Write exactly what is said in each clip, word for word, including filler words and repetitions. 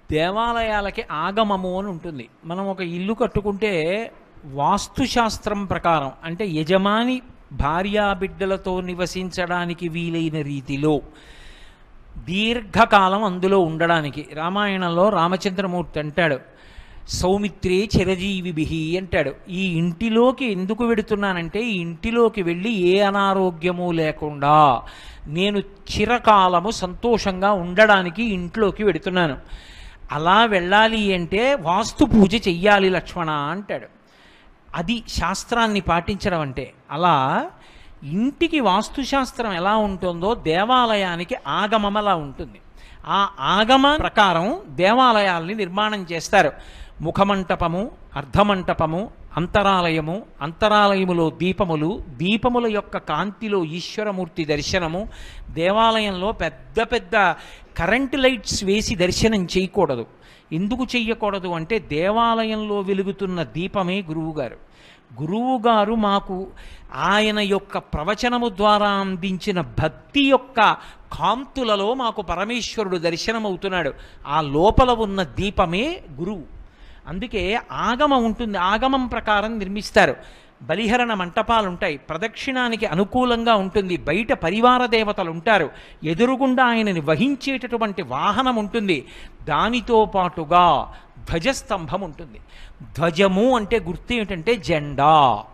దేవాలయాలకి ఆగమము అని ఉంటుంది. మనం ఒక ఇల్లు కట్టుకుంటే వాస్తుశాస్త్రం ప్రకారం, అంటే యజమాని భార్యాబిడ్డలతో నివసించడానికి వీలైన రీతిలో దీర్ఘకాలం అందులో ఉండడానికి, రామాయణంలో రామచంద్రమూర్తి అంటాడు సౌమిత్రే చిరజీవిభిహి అంటాడు. ఈ ఇంటిలోకి ఎందుకు వెడుతున్నానంటే ఈ ఇంటిలోకి వెళ్ళి ఏ అనారోగ్యము లేకుండా నేను చిరకాలము సంతోషంగా ఉండడానికి ఇంట్లోకి వెడుతున్నాను. అలా వెళ్ళాలి అంటే వాస్తు పూజ చెయ్యాలి లక్ష్మణ అంటాడు. అది శాస్త్రాన్ని పాటించడం అంటే. అలా ఇంటికి వాస్తుశాస్త్రం ఎలా ఉంటుందో దేవాలయానికి ఆగమం అలా ఉంటుంది. ఆ ఆగమ ప్రకారం దేవాలయాల్ని నిర్మాణం చేస్తారు. ముఖమంటపము, అర్ధమంటపము, అంతరాలయము, అంతరాలయములో దీపములు, దీపముల యొక్క కాంతిలో ఈశ్వరమూర్తి దర్శనము. దేవాలయంలో పెద్ద పెద్ద కరెంటు లైట్స్ వేసి దర్శనం చేయకూడదు. ఎందుకు చెయ్యకూడదు అంటే దేవాలయంలో వెలుగుతున్న దీపమే గురువుగారు. గురువుగారు మాకు ఆయన యొక్క ప్రవచనము ద్వారా అందించిన భక్తి యొక్క కాంతులలో మాకు పరమేశ్వరుడు దర్శనమవుతున్నాడు. ఆ లోపల ఉన్న దీపమే గురువు. అందుకే ఆగమం ఉంటుంది. ఆగమం ప్రకారం నిర్మిస్తారు. బలిహరణ మంటపాలు ఉంటాయి. ప్రదక్షిణానికి అనుకూలంగా ఉంటుంది. బయట పరివార దేవతలు ఉంటారు. ఎదురుగుండా ఆయనని వహించేటటువంటి వాహనం ఉంటుంది. దానితో పాటుగా ధ్వజస్తంభం ఉంటుంది. ధ్వజము అంటే గుర్తు ఏమిటంటే జెండా.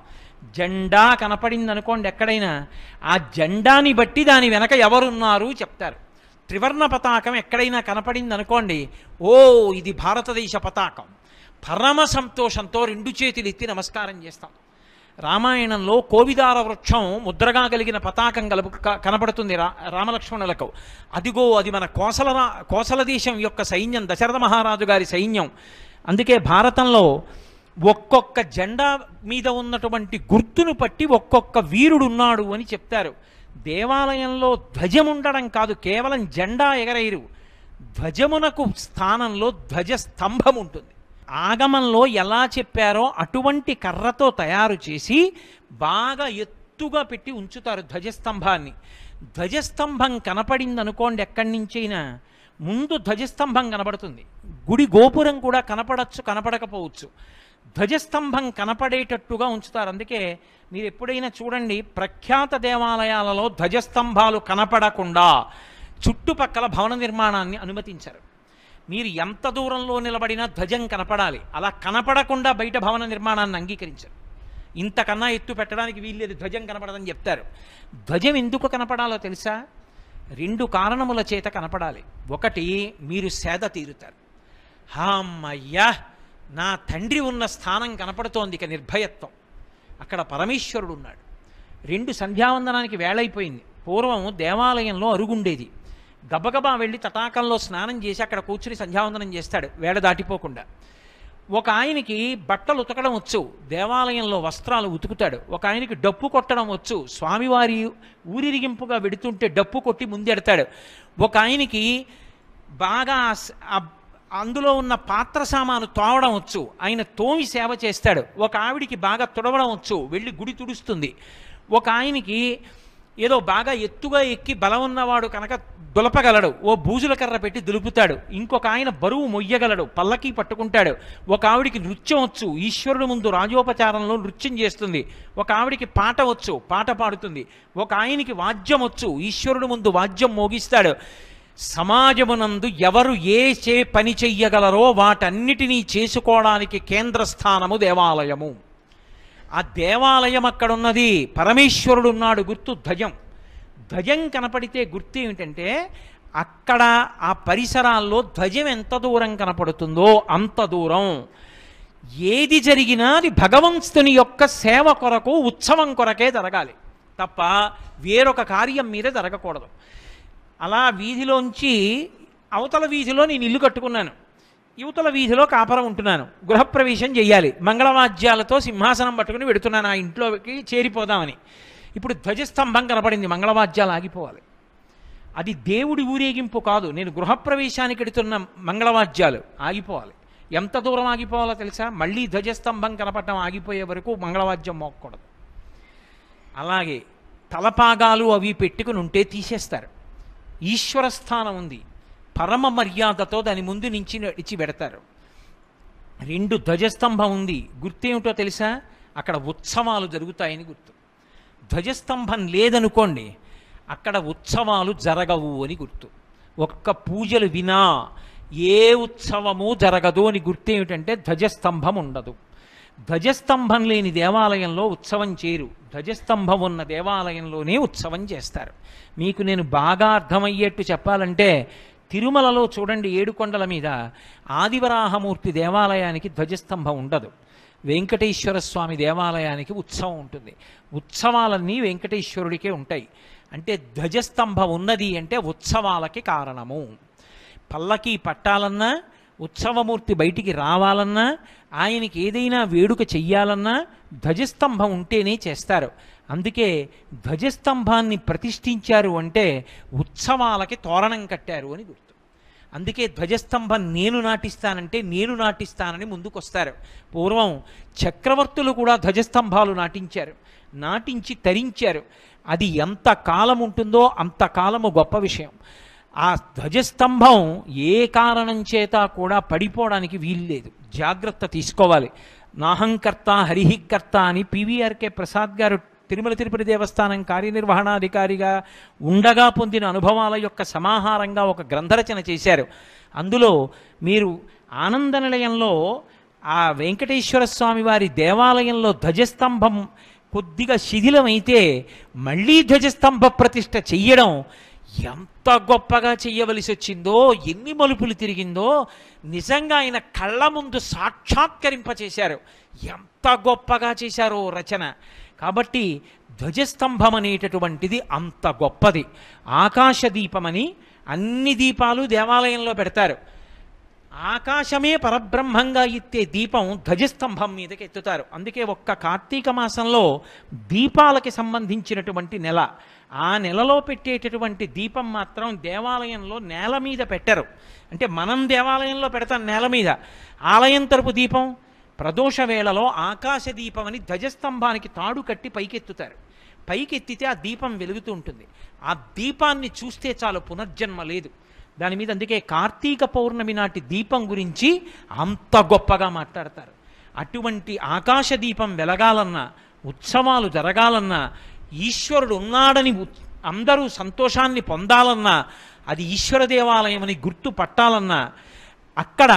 జెండా కనపడింది అనుకోండి ఎక్కడైనా, ఆ జెండాని బట్టి దాని వెనక ఎవరున్నారు చెప్తారు. త్రివర్ణ పతాకం ఎక్కడైనా కనపడింది అనుకోండి, ఓ ఇది భారతదేశ పతాకం. పరమ సంతోషంతో రెండు చేతులు ఎత్తి నమస్కారం చేస్తాం. రామాయణంలో కోవిదార వృక్షం ముద్రగా కలిగిన పతాకం కలుపు కనపడుతుంది రా రామలక్ష్మణులకు. అదిగో అది మన కోసల కోసల దేశం యొక్క సైన్యం, దశరథ మహారాజు గారి సైన్యం. అందుకే భారతంలో ఒక్కొక్క జెండా మీద ఉన్నటువంటి గుర్తును పట్టి ఒక్కొక్క వీరుడు ఉన్నాడు అని చెప్తారు. దేవాలయంలో ధ్వజం ఉండడం కాదు, కేవలం జెండా ఎగరైరు. ధ్వజమునకు స్థానంలో ధ్వజస్తంభం ఉంటుంది. ఆగమంలో ఎలా చెప్పారో అటువంటి కర్రతో తయారు చేసి బాగా ఎత్తుగా పెట్టి ఉంచుతారు ధ్వజస్తంభాన్ని. ధ్వజస్తంభం కనపడింది అనుకోండి ఎక్కడి నుంచైనా, ముందు ధ్వజస్తంభం కనపడుతుంది. గుడి గోపురం కూడా కనపడచ్చు, కనపడకపోవచ్చు. ధ్వజస్తంభం కనపడేటట్టుగా ఉంచుతారు. అందుకే మీరు ఎప్పుడైనా చూడండి, ప్రఖ్యాత దేవాలయాలలో ధ్వజస్తంభాలు కనపడకుండా చుట్టుపక్కల భవన నిర్మాణాన్ని అనుమతించారు. మీరు ఎంత దూరంలో నిలబడినా ధ్వజం కనపడాలి. అలా కనపడకుండా బయట భవన నిర్మాణాన్ని అంగీకరించారు. ఇంతకన్నా ఎత్తు పెట్టడానికి వీల్లేదు, ధ్వజం కనపడదని చెప్తారు. ధ్వజం ఎందుకు కనపడాలో తెలుసా? రెండు కారణముల చేత కనపడాలి. ఒకటి, మీరు సేద తీరుతారు. అమ్మయ్యా నా తండ్రి ఉన్న స్థానం కనపడుతోంది, ఇక నిర్భయత్వం, అక్కడ పరమేశ్వరుడు ఉన్నాడు. రెండు, సంధ్యావందనానికి వేళైపోయింది. పూర్వం దేవాలయంలో అరుగుండేది. గబగబా వెళ్ళి తటాకంలో స్నానం చేసి అక్కడ కూర్చుని సంధ్యావందనం చేస్తాడు వేళ దాటిపోకుండా. ఒక ఆయనకి బట్టలు ఉతకడం వచ్చు, దేవాలయంలో వస్త్రాలు ఉతుకుతాడు. ఒక ఆయనకి డప్పు కొట్టడం వచ్చు, స్వామివారి ఊరిరిగింపుగా వెడుతుంటే డప్పు కొట్టి ముందెడతాడు. ఒక ఆయనకి బాగా అందులో ఉన్న పాత్ర సామాను తోవడం వచ్చు, ఆయన తోమి సేవ చేస్తాడు. ఒక ఆవిడికి బాగా తుడవడం వచ్చు, వెళ్ళి గుడి తుడుస్తుంది. ఒక ఆయనకి ఏదో బాగా ఎత్తుగా ఎక్కి బలం ఉన్నవాడు కనుక దులపగలడు, ఓ బూజుల కర్ర పెట్టి దులుపుతాడు. ఇంకొక ఆయన బరువు మొయ్యగలడు, పల్లకి పట్టుకుంటాడు. ఒక ఆవిడికి నృత్యం వచ్చు, ఈశ్వరుడు ముందు రాజోపచారంలో నృత్యం చేస్తుంది. ఒక ఆవిడికి పాట వచ్చు, పాట పాడుతుంది. ఒక ఆయనకి వాద్యం వచ్చు, ఈశ్వరుడు ముందు వాద్యం మోగిస్తాడు. సమాజమునందు ఎవరు ఏ చే పని చెయ్యగలరో వాటన్నిటినీ చేసుకోవడానికి కేంద్ర స్థానము దేవాలయము. ఆ దేవాలయం అక్కడున్నది, పరమేశ్వరుడు ఉన్నాడు, గుర్తు ధ్వజం. ధ్వజం కనపడితే గుర్తు ఏమిటంటే అక్కడ ఆ పరిసరాల్లో ధ్వజం ఎంత దూరం కనపడుతుందో అంత దూరం ఏది జరిగినా అది భగవంతుని యొక్క సేవ కొరకు, ఉత్సవం కొరకే జరగాలి తప్ప వేరొక కార్యం మీద జరగకూడదు. అలా వీధిలోంచి అవతల వీధిలో నేను ఇల్లు కట్టుకున్నాను, యువతల వీధిలో కాపరం ఉంటున్నాను, గృహప్రవేశం చెయ్యాలి, మంగళవాద్యాలతో సింహాసనం పట్టుకుని వెడుతున్నాను ఆ ఇంట్లోకి చేరిపోదామని. ఇప్పుడు ధ్వజస్తంభం కనపడింది, మంగళవాద్యాలు ఆగిపోవాలి. అది దేవుడి ఊరేగింపు కాదు, నేను గృహప్రవేశానికి ఎడుతున్న మంగళవాద్యాలు ఆగిపోవాలి. ఎంత దూరం ఆగిపోవాలో తెలుసా? మళ్ళీ ధ్వజస్తంభం కనపడటం ఆగిపోయే వరకు మంగళవాద్యం మోగకూడదు. అలాగే తలపాగాలు అవి పెట్టుకుని ఉంటే తీసేస్తారు. ఈశ్వర స్థానం ఉంది, పరమ మర్యాదతో దాని ముందు నుంచి ఇచ్చి పెడతారు. రెండు ధ్వజస్తంభం ఉంది, గుర్తేమిటో తెలుసా? అక్కడ ఉత్సవాలు జరుగుతాయని గుర్తు. ధ్వజస్తంభం లేదనుకోండి, అక్కడ ఉత్సవాలు జరగవు అని గుర్తు. ఒక్క పూజలు వినా ఏ ఉత్సవము జరగదు అని గుర్తేమిటంటే ధ్వజస్తంభం ఉండదు. ధ్వజస్తంభం లేని దేవాలయంలో ఉత్సవం చేయరు, ధ్వజస్తంభం ఉన్న దేవాలయంలోనే ఉత్సవం చేస్తారు. మీకు నేను బాగా అర్థమయ్యేట్టు చెప్పాలంటే, తిరుమలలో చూడండి, ఏడుకొండల మీద ఆదివరాహమూర్తి దేవాలయానికి ధ్వజస్తంభం ఉండదు. వెంకటేశ్వర స్వామి దేవాలయానికి ఉత్సవం ఉంటుంది. ఉత్సవాలన్నీ వెంకటేశ్వరుడికే ఉంటాయి. అంటే ధ్వజస్తంభం ఉన్నది అంటే ఉత్సవాలకి కారణము. పల్లకి పట్టాలన్నా, ఉత్సవమూర్తి బయటికి రావాలన్నా, ఆయనకి ఏదైనా వేడుక చెయ్యాలన్నా ధ్వజస్తంభం ఉంటేనే చేస్తారు. అందుకే ధ్వజస్తంభాన్ని ప్రతిష్ఠించారు అంటే ఉత్సవాలకి తోరణం కట్టారు అని గుర్తు. అందుకే ధ్వజస్తంభం నేను నాటిస్తానంటే నేను నాటిస్తానని ముందుకొస్తారు. పూర్వం చక్రవర్తులు కూడా ధ్వజస్తంభాలు నాటించారు, నాటించి తరించారు. అది ఎంత కాలం ఉంటుందో అంత కాలము గొప్ప విషయం. ఆ ధ్వజస్తంభం ఏ కారణం చేత కూడా పడిపోవడానికి వీల్లేదు, జాగ్రత్త తీసుకోవాలి. నాహంకర్త హరిహికర్త అని పివిఆర్కే ప్రసాద్ గారు తిరుమల తిరుపతి దేవస్థానం కార్యనిర్వహణాధికారిగా ఉండగా పొందిన అనుభవాల యొక్క సమాహారంగా ఒక గ్రంథరచన చేశారు. అందులో మీరు ఆనంద నిలయంలో ఆ వెంకటేశ్వర స్వామి వారి దేవాలయంలో ధ్వజస్తంభం కొద్దిగా శిథిలమైతే మళ్ళీ ధ్వజస్తంభ ప్రతిష్ఠ చెయ్యడం ఎంత గొప్పగా చెయ్యవలసి వచ్చిందో, ఎన్ని మలుపులు తిరిగిందో నిజంగా ఆయన కళ్ళ ముందు సాక్షాత్కరింపచేశారు. ఎంత గొప్పగా చేశారో రచన. కాబట్టి ధ్వజస్తంభం అనేటటువంటిది అంత గొప్పది. ఆకాశ దీపమని అన్ని దీపాలు దేవాలయంలో పెడతారు. ఆకాశమే పరబ్రహ్మంగా ఎత్తే దీపం ధ్వజస్తంభం మీదకి ఎత్తుతారు. అందుకే ఒక్క కార్తీక మాసంలో దీపాలకి సంబంధించినటువంటి నెల, ఆ నెలలో పెట్టేటటువంటి దీపం మాత్రం దేవాలయంలో నేల మీద పెట్టరు. అంటే మనం దేవాలయంలో పెడతాం నేల మీద, ఆలయం తరపు దీపం ప్రదోష వేళలో ఆకాశ దీపం అని ధ్వజస్తంభానికి తాడు కట్టి పైకెత్తుతారు. పైకెత్తితే ఆ దీపం వెలుగుతూ ఉంటుంది. ఆ దీపాన్ని చూస్తే చాలు, పునర్జన్మ లేదు దాని మీద. అందుకే కార్తీక పౌర్ణమి నాటి దీపం గురించి అంత గొప్పగా మాట్లాడతారు. అటువంటి ఆకాశ దీపం వెలగాలన్నా, ఉత్సవాలు జరగాలన్నా, ఈశ్వరుడు ఉన్నాడని అందరూ సంతోషాన్ని పొందాలన్నా, అది ఈశ్వర దేవాలయం అని గుర్తు పట్టాలన్నా, అక్కడ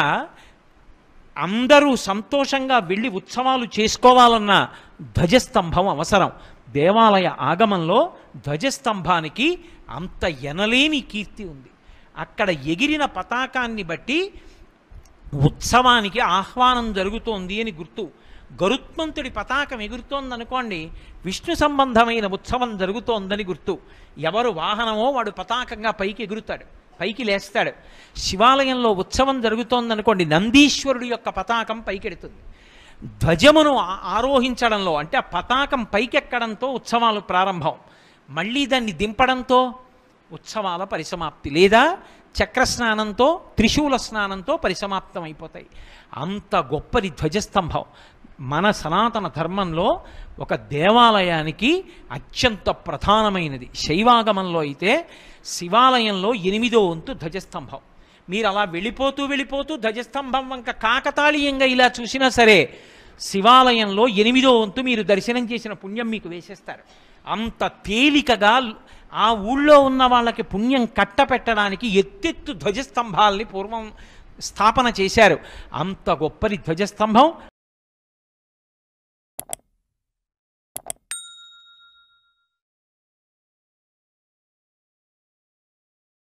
అందరూ సంతోషంగా వెళ్ళి ఉత్సవాలు చేసుకోవాలన్నా ధ్వజస్తంభం అవసరం. దేవాలయ ఆగమంలో ధ్వజస్తంభానికి అంత ఎనలేని కీర్తి ఉంది. అక్కడ ఎగిరిన పతాకాన్ని బట్టి ఉత్సవానికి ఆహ్వానం జరుగుతోంది అని గుర్తు. గరుత్మంతుడి పతాకం ఎగురుతోందనుకోండి, విష్ణు సంబంధమైన ఉత్సవం జరుగుతోందని గుర్తు. ఎవరు వాహనమో వాడు పతాకంగా పైకి ఎగురుతాడు, పైకి లేస్తాడు. శివాలయంలో ఉత్సవం జరుగుతోందనుకోండి, నందీశ్వరుడి యొక్క పతాకం పైకెడుతుంది. ధ్వజమును ఆరోహించడంలో అంటే ఆ పతాకం పైకెక్కడంతో ఉత్సవాలు ప్రారంభం, మళ్ళీ దాన్ని దింపడంతో ఉత్సవాల పరిసమాప్తి, లేదా చక్రస్నానంతో త్రిశూల స్నానంతో పరిసమాప్తం అయిపోతాయి. అంత గొప్పది ధ్వజస్తంభం. మన సనాతన ధర్మంలో ఒక దేవాలయానికి అత్యంత ప్రధానమైనది. శైవాగమంలో అయితే శివాలయంలో ఎనిమిదో వంతు ధ్వజస్తంభం. మీరు అలా వెళ్ళిపోతూ వెళ్ళిపోతూ ధ్వజస్తంభం వంక కాకతాళీయంగా ఇలా చూసినా సరే శివాలయంలో ఎనిమిదో వంతు మీరు దర్శనం చేసిన పుణ్యం మీకు వేసేస్తారు. అంత తేలికగా ఆ ఊళ్ళో ఉన్న వాళ్ళకి పుణ్యం కట్టపెట్టడానికి ఎత్తెత్తు ధ్వజస్తంభాల్ని పూర్వం స్థాపన చేశారు. అంత గొప్పది ధ్వజస్తంభం.